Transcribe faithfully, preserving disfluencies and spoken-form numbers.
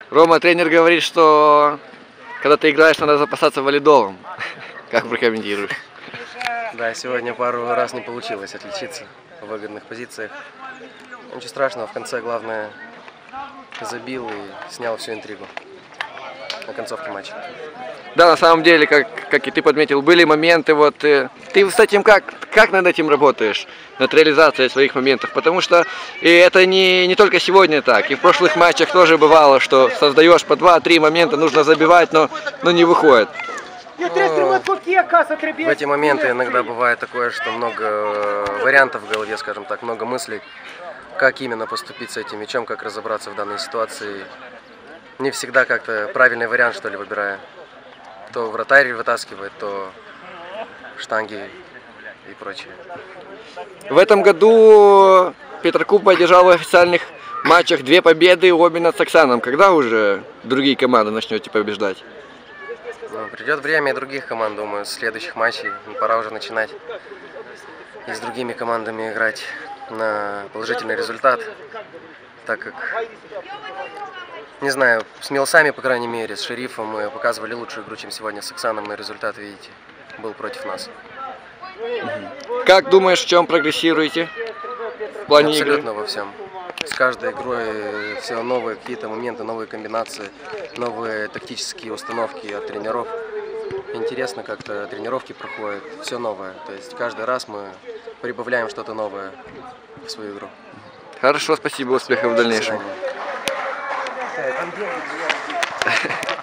Рома, тренер говорит, что когда ты играешь, надо запасаться валидолом. Как прокомментируешь? Да, сегодня пару раз не получилось отличиться в выгодных позициях. Ничего страшного, в конце главное забил и снял всю интригу на концовке матча. Да, на самом деле, как, как и ты подметил, были моменты, вот, э, ты с этим как, как над этим работаешь, над реализацией своих моментов, потому что и это не, не только сегодня так, и в прошлых матчах тоже бывало, что создаешь по два-три момента, нужно забивать, но, но не выходит. Ну, в эти моменты иногда бывает такое, что много вариантов в голове, скажем так, много мыслей, как именно поступить с этим мячом, как разобраться в данной ситуации. Не всегда как-то правильный вариант, что ли, выбираю. То вратарь вытаскивает, то штанги и прочее. В этом году Петрокуб одержал в официальных матчах две победы, обе над Саксаном. Когда уже другие команды начнете побеждать? Ну, придет время и других команд, думаю, с следующих матчей. Пора уже начинать и с другими командами играть на положительный результат, так как, не знаю, с Милсами, по крайней мере, с Шерифом мы показывали лучшую игру, чем сегодня с Саксаном, но результат, видите, был против нас. Как думаешь, в чем прогрессируете в плане Абсолютно игры? во всем. С каждой игрой все новые какие-то моменты, новые комбинации, новые тактические установки от тренеров. Интересно, как-то тренировки проходят, все новое. То есть каждый раз мы прибавляем что-то новое в свою игру. Хорошо, спасибо, успехов в дальнейшем. До свидания.